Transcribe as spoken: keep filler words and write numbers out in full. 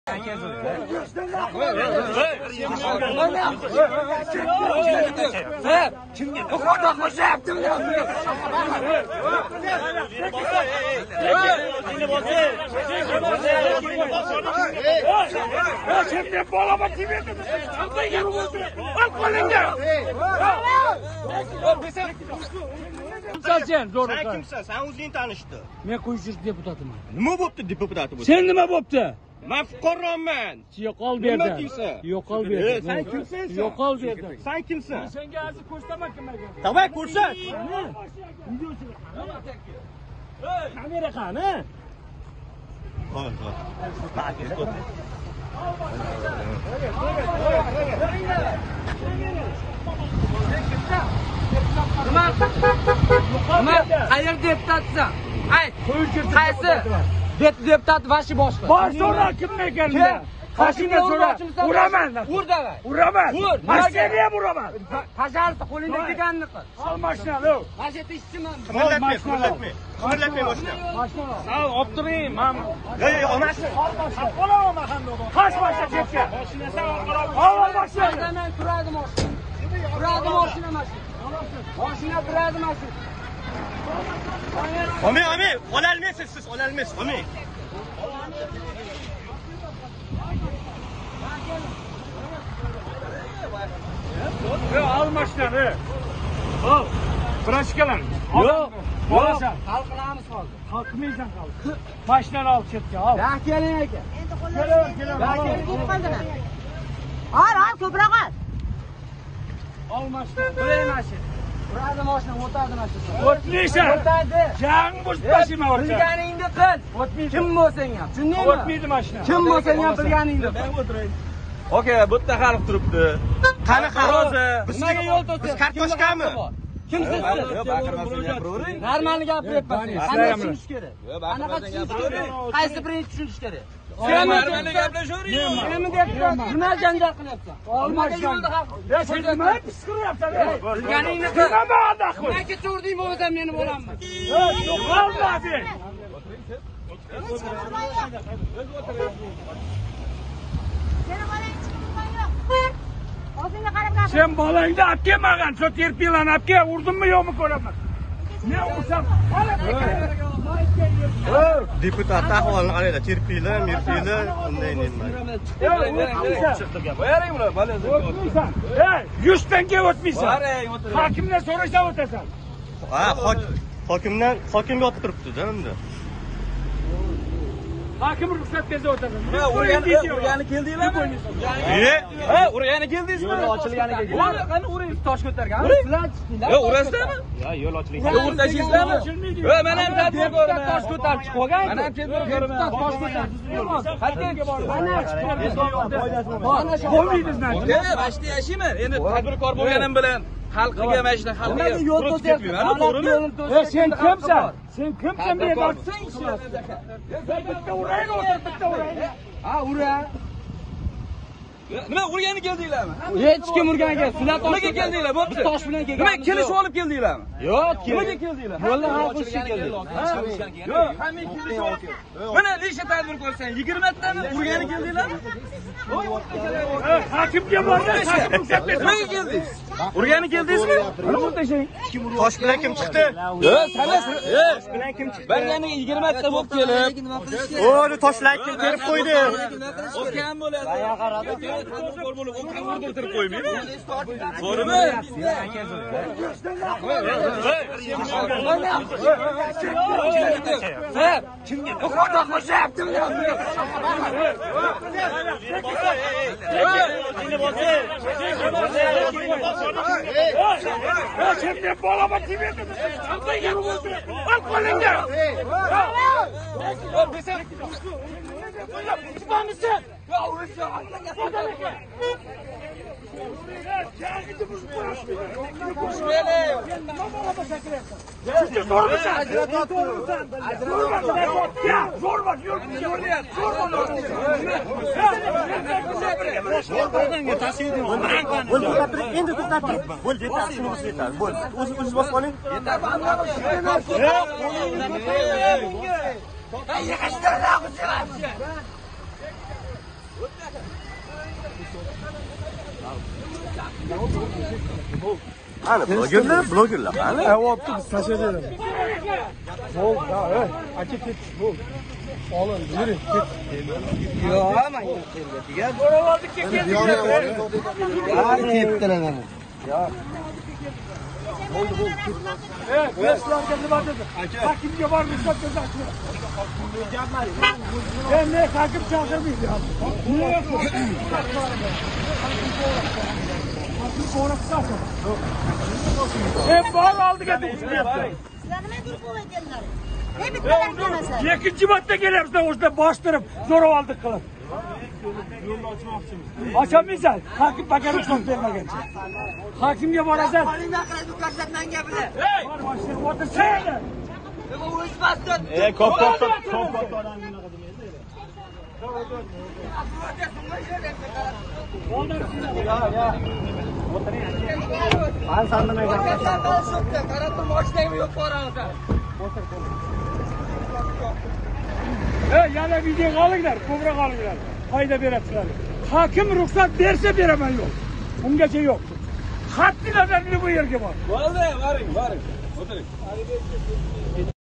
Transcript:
Kimga qo'rqoq qo'shyapti? Kimga bolama tibetdi? Qanday bo'ldi? Ol qo'lingga. Sen zo'r. Sen kimsan? Sen o'zing tanishdi. Men qo'ychilik deputatiman. Nima bo'pti deputati bu? Sen nima bo'pti? Men fuqaroman. Yo'qol berdi. Nima deysan? Yo'qol berdi. Sen kimsan? Yo'qol berdi. Sen kimsan? Senga hozir ko'rsatma kimga. Davay ko'rsat. Kamera qani? Qo'y, qo'y. Nima? Nima? Qayer deputatsan? Ayt. Qaysi? Deputat vashi boshqa. Bosh so'ra kimga keldi? Qashingga so'ra. Uraman. Ur davay. Uraman. Ur. Mashinaga ham uraman. Пожалуйста, qo'lingda kelganini qil. Al mashinani. Gazeta ishchiman. Qimirlatma, qimirlatma. Qimirlatma boshqa. Mashina. Al, olib turing. Men Ey, onasi. Qolaman hamda. Qash mashina ketgan. Mashinasi orqaroq. Al mashina. Men turadi mashina. Turadi mashina mashina. Mashina turadi mashina. Omi, omi, ola olmaysiz siz, ola olmaysiz, omi. Yo, al mashinani. Al. Birashkalan. Yo'q. Borasan. Hal qilamiz hozir. Hal qilmaysan hozir. Mashinani olib ketga, al. Ya keling aka. Keling, keling. Ya keling, ko'p qildinglar. Al, al, ko'proq al. Al mashinani. Qo'ying mashina. Uradi mashina, o'tadi mashina. O'tmaysan. O'tadi. Jang bo'lsa o'rta. Bilganingni qil. O'tmaydi. Kim bo'lsang ham. Tushundingmi? O'tmaydi mashina. Kim bo'lsang ham bilganingni qil. Men o'tiray. Okey, bu yerda xalq turibdi. Qani xalq? Nimaga yo'l to'siz? Biz kartoshkami? Kimsiz? Yo'q, baqirmasin, gapiravering. Normalni gapiryapman. Qanday tushunish kerak? Qanaqa tushunish kerak? Qaysi birinchi tushunish kerak? Sen normalni gaplashavering. Nima deyapsan? Nima janjal qilyapsan? Olmashdan. Ya sen nima pis qilyapsan? Bilganingni qil. Nima adax qil? Nima keturding bo'lsam meni bo'laman. Yo'q, olmadi. Sen bolangni olib kelmagan, shu terpilani olib kel, urdimmi yo'qmi ko'raman. Ne ursam? Deputat ahvolini qaranglar, terpila, merpila, unday nima. Boyaring bular, balasi. O'tmaysan. Ey, yuz tanga o'tmaysan. Hokimdan so'rashdan o'tasan. Ha, hokimdan, hokimga o'tib turibdi-da unda. Hokim ruxsat bersa o'tasan. Ha, urgani, urgani keldinglarmi? E, ha, urgani keldingizmi? Yo'l ochilganiga keldi. Qani uring tosh ko'targan. Sizlar chiqdinglar. Yo, urasizlarmi? Yo, yo'l ochilgan. Yo'l tashlaysizlarmi? Yo, men ham tadbirkorman. Tosh ko'tarib chiqib olgan. Men ham tadbirkorman. Tosh ko'tarib. Qayerga bordi? Mana chiqdi. Bo'lmaydingizlar. Yo'q, bashda yashayman. Endi tadbirkor bo'lganim bilan xalqiga mashina xalqiga yo'l to'syapman. Ana to'g'rimi? Ey, sen kimsan? Sen kimsan men aytsang ish. Bitta urayni o'tir, bitta urayni. Ha, ura. Nima urgani keldinglarmi? Hech kim urgan ekan. Sizlar nimaga keldinglar? Bo'pti. Tosh bilan kelgan. Nima kelishib olib keldinglarmi? Yo'q, nimaga keldinglar? Yo'lni hal qilishga keldik. Yo'q, hamma kelishib olib. Mana necha tadbirkorsan? yigirma tami urgani keldinglarmi? Hokimga bordi, hokim ruxsat berdi. Nimaga keldingiz? Urgani keldingizmi? Mana bu tashang. Tosh bilan kim chiqdi? Yo'q, salas. Tosh bilan kim chiqdi? Ben yana yigirma ta bo'lib kelib. O'ni toshlar kim terib qo'ydi? O'zgan bo'ladi. Bayağı qaradi. Tadbirkor bo'lib o'qib o'rdirtirib qo'ymaydi. To'g'rimi? Ha, kimga qo'rqoq qo'shyapti? Kimga bolama tibetdi? Qanday bo'ldi? Ol qo'lingga. Chiqamisan? Endi to'xtatib. Bo'ldi, yetar, shuni o'zi yetar. Bo'ldi. O'zingiz o'zingiz bosib oling. Yetar. Ay, yig'ishtirlar o'zi. Ana blogerlar, blogerlar. Ana. E oldu biz taşıyalım. Oldu ya. Ey, aka ket. Oldu. Olun, yürü git. Yok ama ya. Zoraladık ki geldik. Ya keptiler beni. Evet, besler kendi var dedi. Hakimce var mı? Çok güzel. Ben ne takip çağırmayayım ya. Niye yok? Hakim sonra kısarsın. Hep bağır aldık hadi. Sizlerime grup olaydılar. Ne bittiler demese. İkinci madde geliyoruz da orada bastırıp zor aldık kılın. Açamayacağız. Hakim bakarım çok verme gelecek. Hakimce var ezel. Halim yakına dükkanlarından geldiler. Var başlayalım. Otur sen. Bu iş bastın. E kop kop kop kop kop. Ben sandım ne yapacağım. Karanlık boş yok bu arada. He yani video kalıglar, kubra kalıglar. Hayda bir etkiler. Hakim ruhsat verse veremem yok. Bunun gece yok. Haddine verdi bu yerge var. Vallahi varım varım. Oturun.